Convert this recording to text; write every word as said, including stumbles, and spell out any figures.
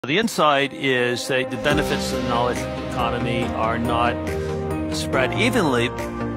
The insight is that the benefits of the knowledge economy are not spread evenly